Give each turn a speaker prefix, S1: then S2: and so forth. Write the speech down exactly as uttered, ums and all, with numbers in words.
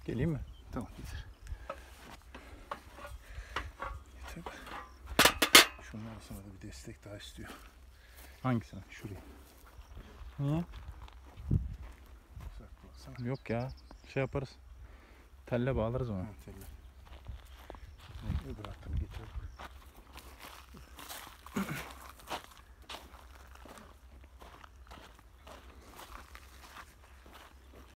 S1: Geleyim mi?
S2: Tamam getir. Getir. Şundan sonra da bir destek daha istiyor.
S1: Hangisine?
S2: Şuraya.
S1: Niye?
S2: Uzak olsana.
S1: Yok ya. Şey yaparız. Telle bağlarız onu.
S2: Ha, telle.